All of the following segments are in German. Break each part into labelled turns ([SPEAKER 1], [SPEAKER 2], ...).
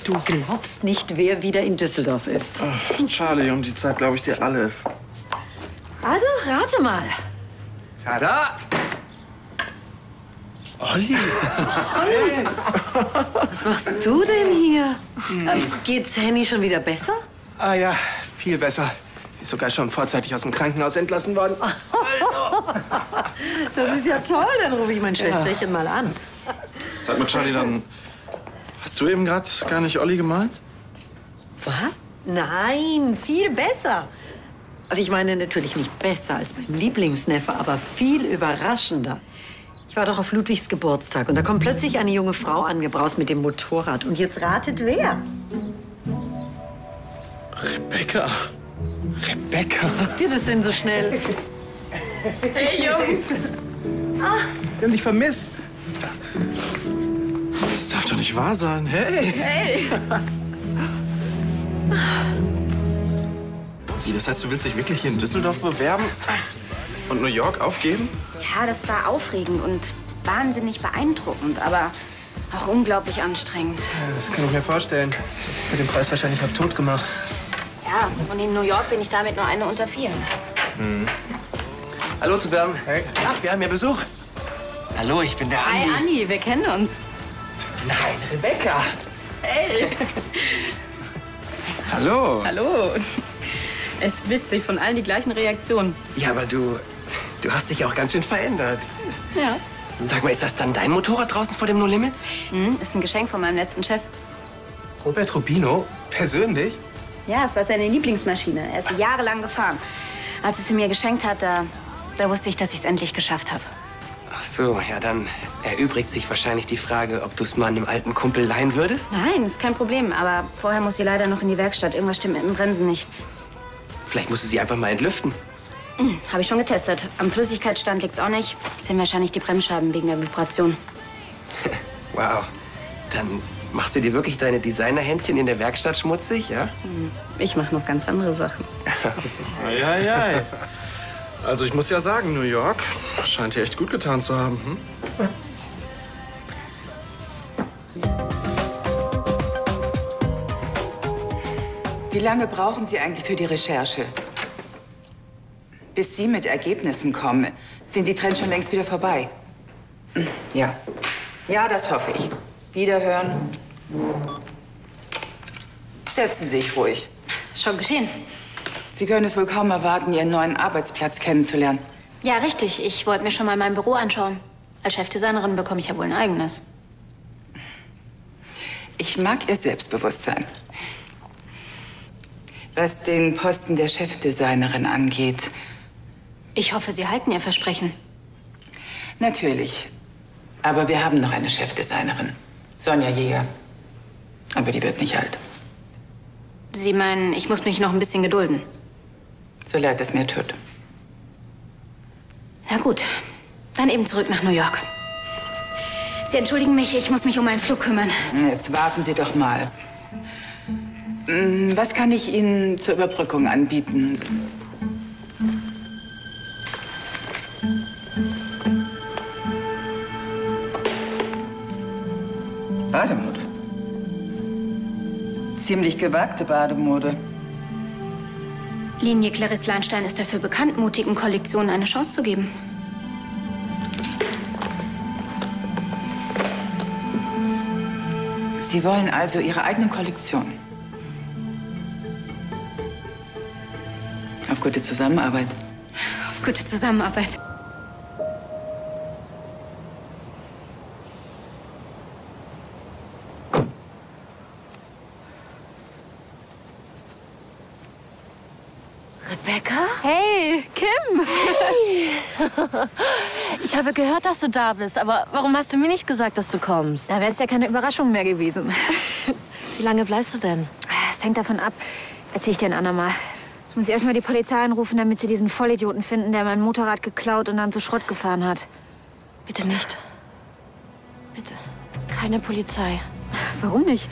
[SPEAKER 1] Du glaubst nicht, wer wieder in Düsseldorf ist.
[SPEAKER 2] Ach, Charlie, um die Zeit glaube ich dir alles.
[SPEAKER 1] Also, rate mal.
[SPEAKER 2] Tada! Olli!
[SPEAKER 1] Was machst du denn hier? Geht's Henny schon wieder besser?
[SPEAKER 3] Ah ja, viel besser. Sie ist sogar schon vorzeitig aus dem Krankenhaus entlassen worden.
[SPEAKER 1] Das ist ja toll, dann rufe ich mein Schwesterchen mal an.
[SPEAKER 2] Sag mal, Charlie, dann hast du eben gerade gar nicht Olli gemeint?
[SPEAKER 1] Was? Nein, viel besser. Also ich meine natürlich nicht besser als mein Lieblingsneffe, aber viel überraschender. Ich war doch auf Ludwigs Geburtstag und da kommt plötzlich eine junge Frau angebraust mit dem Motorrad. Und jetzt ratet wer?
[SPEAKER 2] Rebecca.
[SPEAKER 3] Rebecca.
[SPEAKER 1] Geht es denn so schnell?
[SPEAKER 4] Hey, Jungs.
[SPEAKER 3] Wir haben dich vermisst.
[SPEAKER 2] Das darf doch nicht wahr sein. Hey!
[SPEAKER 4] Hey.
[SPEAKER 2] Wie, das heißt, du willst dich wirklich hier in Düsseldorf bewerben und New York aufgeben?
[SPEAKER 5] Ja, das war aufregend und wahnsinnig beeindruckend, aber auch unglaublich anstrengend.
[SPEAKER 3] Ja, das kann ich mir vorstellen. Das ist für den Preis wahrscheinlich noch tot gemacht.
[SPEAKER 5] Ja, und in New York bin ich damit nur eine unter vielen.
[SPEAKER 3] Hallo zusammen. Hey. Ach, wir haben ja Besuch. Hallo, ich bin der Andi.
[SPEAKER 4] Hi, Anni, wir kennen uns.
[SPEAKER 3] Nein, Rebecca.
[SPEAKER 4] Hey.
[SPEAKER 3] Hallo.
[SPEAKER 4] Hallo. Es ist witzig, von allen die gleichen Reaktionen.
[SPEAKER 3] Ja, aber du hast dich auch ganz schön verändert.
[SPEAKER 4] Ja.
[SPEAKER 3] Sag mal, ist das dann dein Motorrad draußen vor dem No Limits?
[SPEAKER 5] Ist ein Geschenk von meinem letzten Chef.
[SPEAKER 3] Robert Rubino? Persönlich?
[SPEAKER 5] Ja, es war seine Lieblingsmaschine. Er ist sie jahrelang gefahren. Als es sie mir geschenkt hat, da wusste ich, dass ich es endlich geschafft habe.
[SPEAKER 3] Ach so, ja, dann erübrigt sich wahrscheinlich die Frage, ob du es mal einem alten Kumpel leihen würdest?
[SPEAKER 5] Nein, ist kein Problem. Aber vorher muss sie leider noch in die Werkstatt. Irgendwas stimmt mit den Bremsen nicht.
[SPEAKER 3] Vielleicht musst du sie einfach mal entlüften.
[SPEAKER 5] Habe ich schon getestet. Am Flüssigkeitsstand liegt's auch nicht. Das sind wahrscheinlich die Bremsscheiben wegen der Vibration.
[SPEAKER 3] Wow. Dann machst du dir wirklich deine Designerhändchen in der Werkstatt schmutzig, ja?
[SPEAKER 5] Ich mache noch ganz andere Sachen.
[SPEAKER 2] Eieiei. Also ich muss ja sagen, New York scheint dir echt gut getan zu haben. Hm?
[SPEAKER 6] Wie lange brauchen Sie eigentlich für die Recherche? Bis Sie mit Ergebnissen kommen, sind die Trends schon längst wieder vorbei. Ja. Ja, das hoffe ich. Wiederhören. Setzen Sie sich ruhig.
[SPEAKER 5] Schon geschehen.
[SPEAKER 6] Sie können es wohl kaum erwarten, Ihren neuen Arbeitsplatz kennenzulernen.
[SPEAKER 5] Ja, richtig. Ich wollte mir schon mal mein Büro anschauen. Als Chefdesignerin bekomme ich ja wohl ein eigenes.
[SPEAKER 6] Ich mag Ihr Selbstbewusstsein. Was den Posten der Chefdesignerin angeht,
[SPEAKER 5] Ich hoffe, Sie halten Ihr Versprechen.
[SPEAKER 6] natürlich. Aber wir haben noch eine Chefdesignerin, Sonja Jäger. Aber die wird nicht alt.
[SPEAKER 5] Sie meinen, ich muss mich noch ein bisschen gedulden?
[SPEAKER 6] So leid es mir tut.
[SPEAKER 5] Na gut, dann eben zurück nach New York. Sie entschuldigen mich, ich muss mich um meinen Flug kümmern.
[SPEAKER 6] Jetzt warten Sie doch mal. Was kann ich Ihnen zur Überbrückung anbieten? Bademode. Ziemlich gewagte Bademode.
[SPEAKER 5] Linie Clarisse Leinstein ist dafür bekannt, mutigen Kollektionen eine Chance zu geben.
[SPEAKER 6] Sie wollen also Ihre eigene Kollektion. Auf gute Zusammenarbeit.
[SPEAKER 5] Auf gute Zusammenarbeit.
[SPEAKER 1] Rebecca?
[SPEAKER 4] Hey, Kim. Hey. Ich habe gehört, dass du da bist, aber warum hast du mir nicht gesagt, dass du kommst?
[SPEAKER 5] Da wäre es ja keine Überraschung mehr gewesen.
[SPEAKER 4] Wie lange bleibst du denn?
[SPEAKER 5] Es hängt davon ab. Erzähl ich dir ein andermal. Jetzt muss ich erstmal die Polizei anrufen, damit sie diesen Vollidioten finden, der mein Motorrad geklaut und dann zu Schrott gefahren hat.
[SPEAKER 4] Bitte nicht. Bitte. Keine Polizei.
[SPEAKER 5] Warum nicht?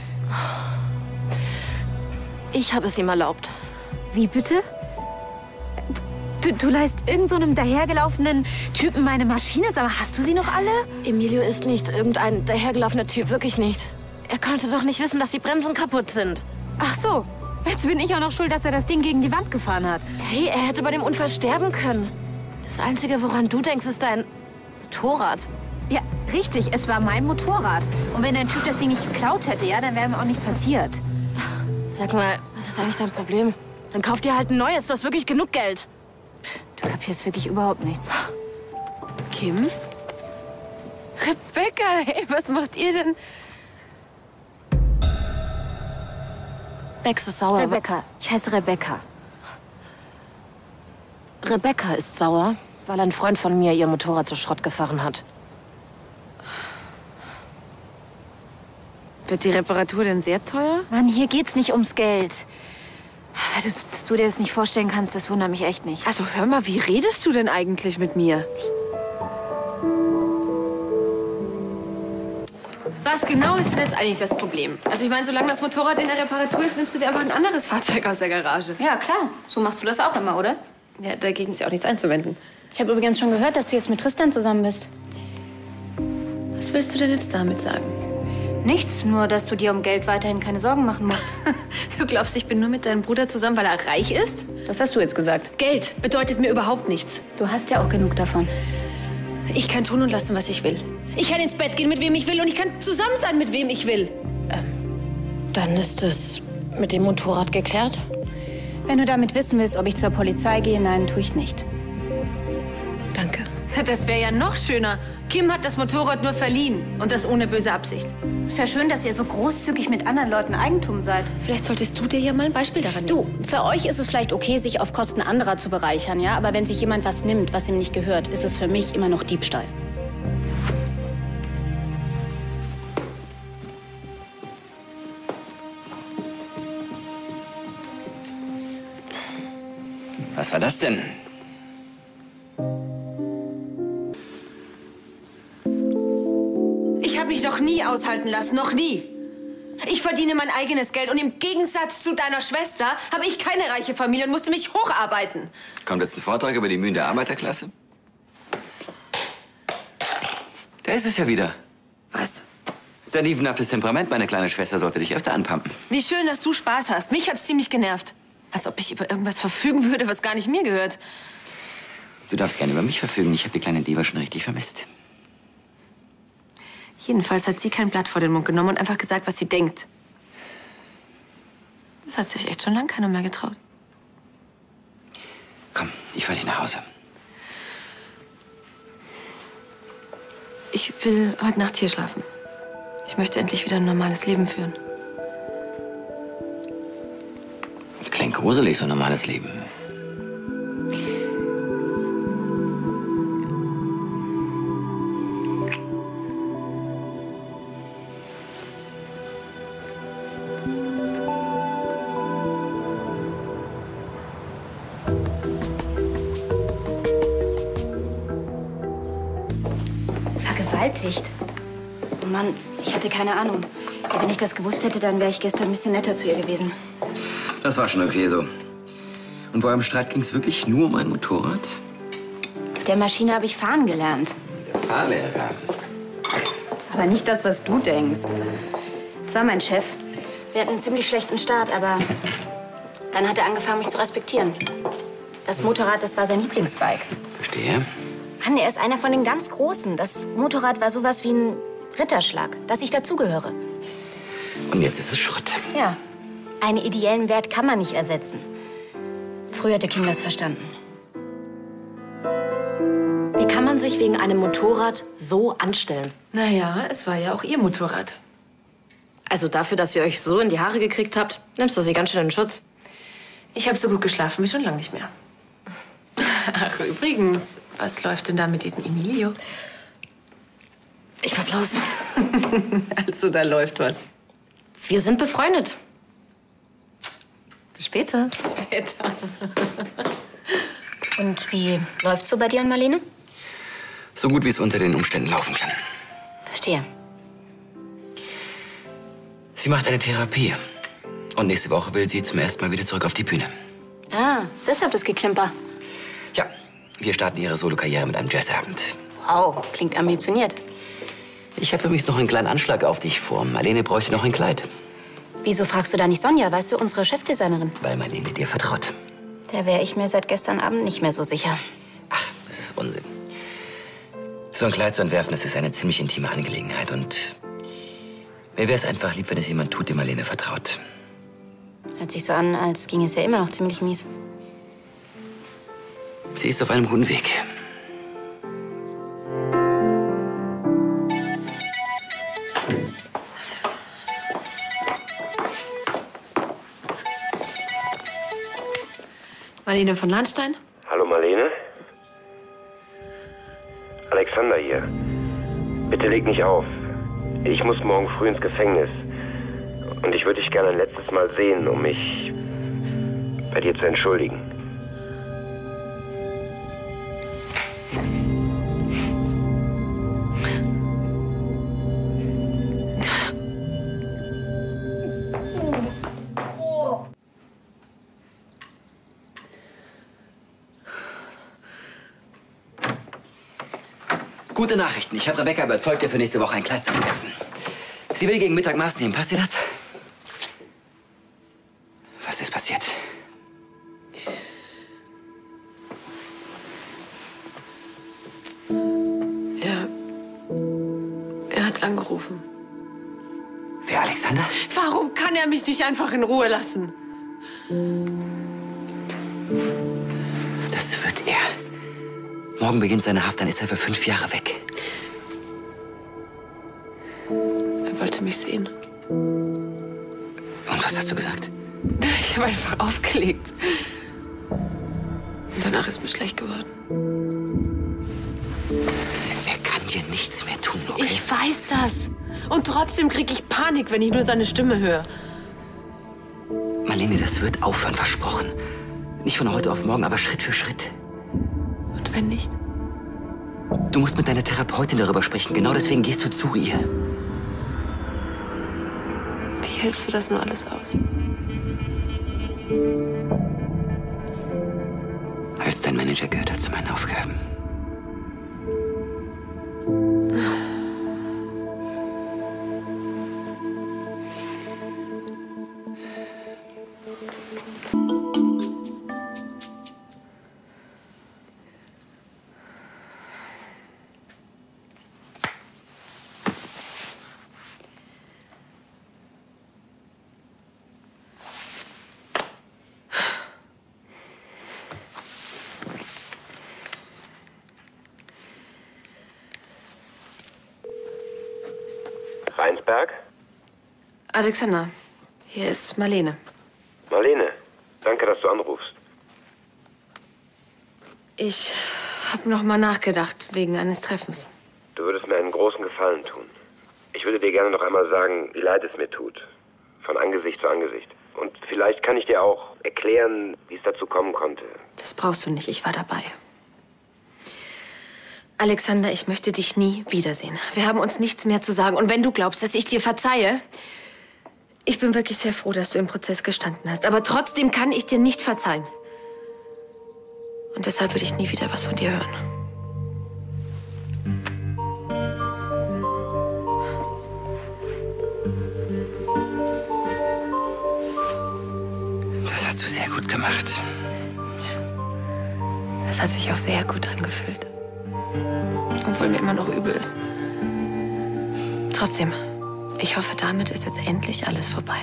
[SPEAKER 4] Ich habe es ihm erlaubt.
[SPEAKER 5] Wie bitte? Du leihst irgend so einem dahergelaufenen Typen meine Maschine, aber hast du sie noch alle?
[SPEAKER 4] Emilio ist nicht irgendein dahergelaufener Typ, wirklich nicht. Er konnte doch nicht wissen, dass die Bremsen kaputt sind.
[SPEAKER 5] Ach so, jetzt bin ich auch noch schuld, dass er das Ding gegen die Wand gefahren hat.
[SPEAKER 4] Hey, er hätte bei dem Unfall sterben können. Das Einzige, woran du denkst, ist dein Motorrad.
[SPEAKER 5] Ja, richtig, es war mein Motorrad. Und wenn ein Typ das Ding nicht geklaut hätte, ja, dann wäre mir auch nichts passiert.
[SPEAKER 4] Sag mal, was ist eigentlich dein Problem? Dann kauf dir halt ein neues, du hast wirklich genug Geld.
[SPEAKER 5] Du kapierst wirklich überhaupt nichts.
[SPEAKER 4] Kim? Rebecca, hey, was macht ihr denn? Bex ist sauer.
[SPEAKER 5] Rebecca, ich heiße Rebecca.
[SPEAKER 4] Rebecca ist sauer, weil ein Freund von mir ihr Motorrad zu Schrott gefahren hat.
[SPEAKER 7] Wird die Reparatur denn sehr teuer?
[SPEAKER 5] Mann, hier geht's nicht ums Geld. Dass du dir das nicht vorstellen kannst, das wundert mich echt nicht.
[SPEAKER 7] Also hör mal, wie redest du denn eigentlich mit mir? Was genau ist denn jetzt eigentlich das Problem? Also ich meine, solange das Motorrad in der Reparatur ist, nimmst du dir einfach ein anderes Fahrzeug aus der Garage.
[SPEAKER 8] Ja, klar. So machst du das auch immer, oder?
[SPEAKER 7] Ja, dagegen ist ja auch nichts einzuwenden.
[SPEAKER 8] Ich habe übrigens schon gehört, dass du jetzt mit Tristan zusammen bist.
[SPEAKER 7] Was willst du denn jetzt damit sagen?
[SPEAKER 8] Nichts, nur dass du dir um Geld weiterhin keine Sorgen machen musst.
[SPEAKER 7] Du glaubst, ich bin nur mit deinem Bruder zusammen, weil er reich ist?
[SPEAKER 8] Das hast du jetzt gesagt.
[SPEAKER 7] Geld bedeutet mir überhaupt nichts.
[SPEAKER 8] Du hast ja auch genug davon.
[SPEAKER 7] Ich kann tun und lassen, was ich will. Ich kann ins Bett gehen, mit wem ich will, und ich kann zusammen sein, mit wem ich will.
[SPEAKER 4] Dann ist es mit dem Motorrad geklärt?
[SPEAKER 8] Wenn du damit wissen willst, ob ich zur Polizei gehe, nein, tue ich nicht.
[SPEAKER 7] Danke. Das wäre ja noch schöner. Kim hat das Motorrad nur verliehen und das ohne böse Absicht.
[SPEAKER 8] Ist ja schön, dass ihr so großzügig mit anderen Leuten Eigentum seid.
[SPEAKER 7] Vielleicht solltest du dir ja mal ein Beispiel daran nehmen.
[SPEAKER 8] Du, für euch ist es vielleicht okay, sich auf Kosten anderer zu bereichern, ja? Aber wenn sich jemand was nimmt, was ihm nicht gehört, ist es für mich immer noch Diebstahl.
[SPEAKER 3] Was war das denn?
[SPEAKER 7] Ich habe mich noch nie aushalten lassen, noch nie. Ich verdiene mein eigenes Geld und im Gegensatz zu deiner Schwester habe ich keine reiche Familie und musste mich hocharbeiten.
[SPEAKER 3] Kommt jetzt ein Vortrag über die Mühen der Arbeiterklasse? Da ist es ja wieder.
[SPEAKER 7] Was?
[SPEAKER 3] Dein dievenhaftes Temperament, meine kleine Schwester, sollte dich öfter anpumpen.
[SPEAKER 7] Wie schön, dass du Spaß hast. Mich hat's ziemlich genervt. Als ob ich über irgendwas verfügen würde, was gar nicht mir gehört.
[SPEAKER 3] Du darfst gerne über mich verfügen. Ich habe die kleine Diva schon richtig vermisst.
[SPEAKER 7] Jedenfalls hat sie kein Blatt vor den Mund genommen und einfach gesagt, was sie denkt. Das hat sich echt schon lange keiner mehr getraut.
[SPEAKER 3] Komm, ich fahr dich nach Hause.
[SPEAKER 7] Ich will heute Nacht hier schlafen. Ich möchte endlich wieder ein normales Leben führen.
[SPEAKER 3] Klingt gruselig, so ein normales Leben.
[SPEAKER 8] Vergewaltigt? Oh Mann, ich hatte keine Ahnung. Ja, wenn ich das gewusst hätte, dann wäre ich gestern ein bisschen netter zu ihr gewesen.
[SPEAKER 3] Das war schon okay so. Und bei eurem Streit ging es wirklich nur um ein Motorrad?
[SPEAKER 8] Auf der Maschine habe ich fahren gelernt.
[SPEAKER 3] Der Fahrlehrer.
[SPEAKER 8] Aber nicht das, was du denkst. Es war mein Chef. Wir hatten einen ziemlich schlechten Start, aber dann hat er angefangen, mich zu respektieren. Das Motorrad, das war sein Lieblingsbike.
[SPEAKER 3] Verstehe.
[SPEAKER 8] Mann, er ist einer von den ganz Großen. Das Motorrad war sowas wie ein Ritterschlag, dass ich dazugehöre.
[SPEAKER 3] Und jetzt ist es Schrott.
[SPEAKER 8] Ja. Einen ideellen Wert kann man nicht ersetzen. Früher hätte Kim das verstanden.
[SPEAKER 4] Wie kann man sich wegen einem Motorrad so anstellen?
[SPEAKER 7] Naja, es war ja auch ihr Motorrad.
[SPEAKER 4] Also dafür, dass ihr euch so in die Haare gekriegt habt, nimmst du sie ganz schön in Schutz.
[SPEAKER 7] Ich habe so gut geschlafen wie schon lange nicht mehr. Ach, übrigens, was läuft denn da mit diesem Emilio?
[SPEAKER 4] Ich muss los.
[SPEAKER 7] Also, da läuft was.
[SPEAKER 4] Wir sind befreundet. Bis später.
[SPEAKER 7] Später.
[SPEAKER 8] Und wie läuft's so bei dir und Marlene?
[SPEAKER 3] So gut, wie es unter den Umständen laufen kann.
[SPEAKER 8] Verstehe.
[SPEAKER 3] Sie macht eine Therapie. Und nächste Woche will sie zum ersten Mal wieder zurück auf die Bühne.
[SPEAKER 8] Ah, deshalb das Geklimper.
[SPEAKER 3] Ja, wir starten ihre Solokarriere mit einem Jazzabend.
[SPEAKER 8] Wow, klingt ambitioniert.
[SPEAKER 3] Ich habe übrigens noch einen kleinen Anschlag auf dich vor. Marlene bräuchte noch ein Kleid.
[SPEAKER 8] Wieso fragst du da nicht Sonja? Weißt du, unsere Chefdesignerin?
[SPEAKER 3] Weil Marlene dir vertraut.
[SPEAKER 8] Da wäre ich mir seit gestern Abend nicht mehr so sicher.
[SPEAKER 3] Ach, das ist Unsinn. So ein Kleid zu entwerfen, das ist eine ziemlich intime Angelegenheit. Und mir wäre es einfach lieb, wenn es jemand tut, dem Marlene vertraut.
[SPEAKER 8] Hört sich so an, als ging es ja immer noch ziemlich mies.
[SPEAKER 3] Sie ist auf einem guten Weg.
[SPEAKER 7] Marlene von Lahnstein?
[SPEAKER 9] Hallo Marlene? Alexander hier. Bitte leg nicht auf. Ich muss morgen früh ins Gefängnis. Und ich würde dich gerne ein letztes Mal sehen, um mich bei dir zu entschuldigen.
[SPEAKER 3] Gute Nachrichten. Ich habe Rebecca überzeugt, ihr für nächste Woche ein Kleid zu entwerfen. Sie will gegen Mittag Maß nehmen. Passt dir das? Was ist passiert?
[SPEAKER 7] Er hat angerufen.
[SPEAKER 3] Wer, Alexander?
[SPEAKER 7] Warum kann er mich nicht einfach in Ruhe lassen?
[SPEAKER 3] Das wird er. Morgen beginnt seine Haft, dann ist er für 5 Jahre weg.
[SPEAKER 7] Er wollte mich sehen.
[SPEAKER 3] Und was hast du gesagt?
[SPEAKER 7] Ich habe einfach aufgelegt. Und danach ist mir schlecht geworden.
[SPEAKER 3] Er kann dir nichts mehr tun, okay?
[SPEAKER 7] Ich weiß das. Und trotzdem kriege ich Panik, wenn ich nur seine Stimme höre.
[SPEAKER 3] Marlene, das wird aufhören, versprochen. Nicht von heute auf morgen, aber Schritt für Schritt.
[SPEAKER 7] Und wenn nicht?
[SPEAKER 3] Du musst mit deiner Therapeutin darüber sprechen. Genau deswegen gehst du zu ihr.
[SPEAKER 7] Wie hältst du das nur alles aus?
[SPEAKER 3] Als dein Manager gehört das zu meinen Aufgaben.
[SPEAKER 9] Rheinsberg?
[SPEAKER 7] Alexander, hier ist Marlene.
[SPEAKER 9] Marlene, danke, dass du anrufst.
[SPEAKER 7] Ich habe noch mal nachgedacht wegen eines Treffens.
[SPEAKER 9] Du würdest mir einen großen Gefallen tun. Ich würde dir gerne noch einmal sagen, wie leid es mir tut. Von Angesicht zu Angesicht. Und vielleicht kann ich dir auch erklären, wie es dazu kommen konnte.
[SPEAKER 7] Das brauchst du nicht, ich war dabei. Alexander, ich möchte dich nie wiedersehen. Wir haben uns nichts mehr zu sagen. Und wenn du glaubst, dass ich dir verzeihe, ich bin wirklich sehr froh, dass du im Prozess gestanden hast. Aber trotzdem kann ich dir nicht verzeihen. Und deshalb will ich nie wieder was von dir hören.
[SPEAKER 3] Das hast du sehr gut gemacht.
[SPEAKER 7] Es hat sich auch sehr gut angefühlt. Obwohl mir immer noch übel ist. Trotzdem, ich hoffe, damit ist jetzt endlich alles vorbei.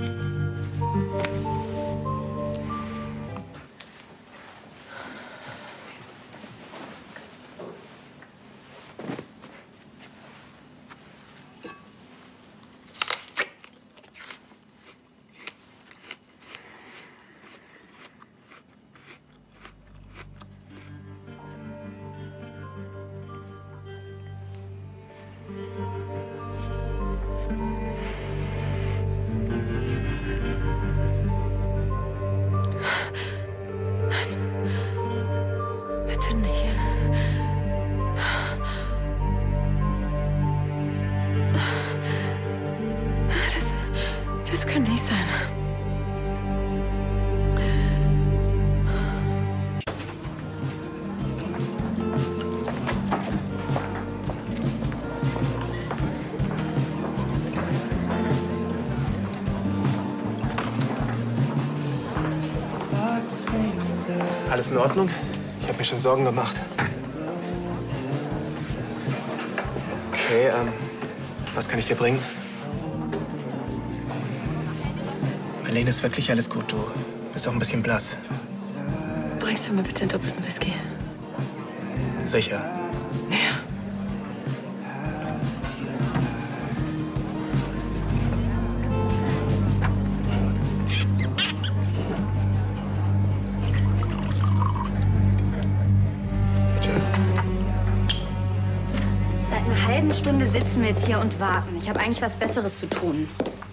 [SPEAKER 7] Bitte nicht. Das kann nicht sein.
[SPEAKER 10] Alles in Ordnung? Ich habe mir schon Sorgen gemacht. Okay, was kann ich dir bringen? Marlene, ist wirklich alles gut. Du bist auch ein bisschen blass.
[SPEAKER 7] Bringst du mir bitte einen doppelten Whisky?
[SPEAKER 10] Sicher.
[SPEAKER 7] Ja.
[SPEAKER 8] Seit einer halben Stunde sitzen wir jetzt hier und warten. Ich habe eigentlich was Besseres zu tun.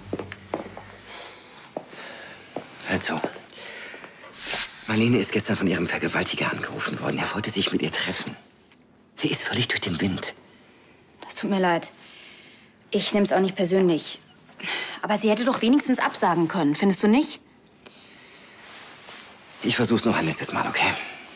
[SPEAKER 3] Hör zu. Marlene ist gestern von ihrem Vergewaltiger angerufen worden. Er wollte sich mit ihr treffen. Sie ist völlig durch den Wind.
[SPEAKER 8] Das tut mir leid. Ich nehme es auch nicht persönlich. Aber sie hätte doch wenigstens absagen können, findest du nicht?
[SPEAKER 3] Ich versuch's noch ein letztes Mal, okay?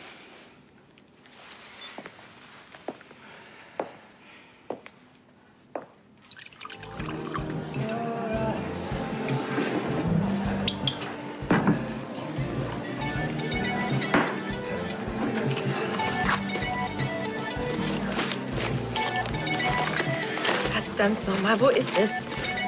[SPEAKER 7] Verdammt nochmal, wo ist es?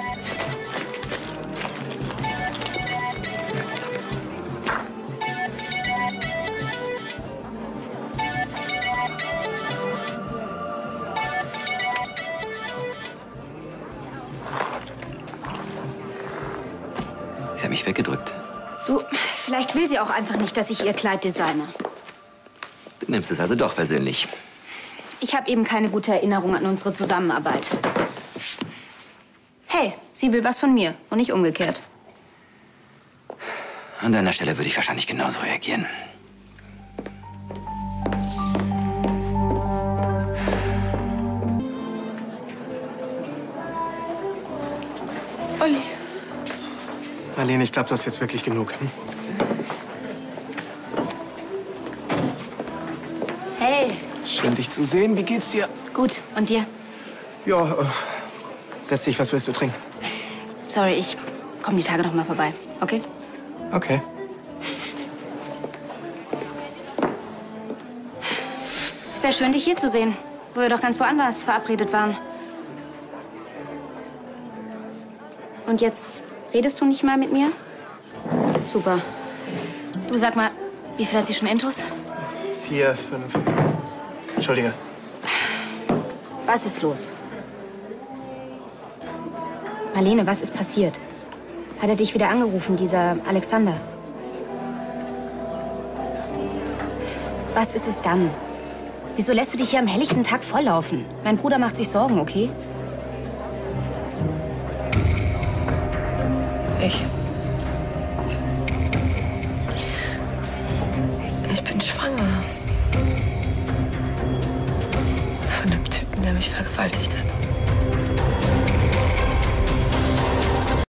[SPEAKER 3] Sie hat mich weggedrückt.
[SPEAKER 8] Du, vielleicht will sie auch einfach nicht, dass ich ihr Kleid designe.
[SPEAKER 3] Du nimmst es also doch persönlich.
[SPEAKER 8] Ich habe eben keine gute Erinnerung an unsere Zusammenarbeit. Hey, sie will was von mir und nicht umgekehrt.
[SPEAKER 3] An deiner Stelle würde ich wahrscheinlich genauso reagieren.
[SPEAKER 7] Olli.
[SPEAKER 10] Marlene, ich glaube, du hast jetzt wirklich genug.
[SPEAKER 8] Hey.
[SPEAKER 10] Schön, dich zu sehen. Wie geht's dir?
[SPEAKER 8] Gut, und dir?
[SPEAKER 10] Ja, setz dich. Was willst du trinken?
[SPEAKER 8] Sorry, ich komme die Tage noch mal vorbei, okay?
[SPEAKER 10] Okay.
[SPEAKER 8] Sehr schön, dich hier zu sehen, wo wir doch ganz woanders verabredet waren. Und jetzt redest du nicht mal mit mir? Super. Du, sag mal, wie viel hat sie schon Intus?
[SPEAKER 10] 4, 5. Entschuldige.
[SPEAKER 8] Was ist los? Marlene, was ist passiert? Hat er dich wieder angerufen, dieser Alexander? Was ist es dann? Wieso lässt du dich hier am helllichten Tag volllaufen? Mein Bruder macht sich Sorgen, okay?
[SPEAKER 7] Ich bin schwanger. Von dem Typen, der mich vergewaltigt hat.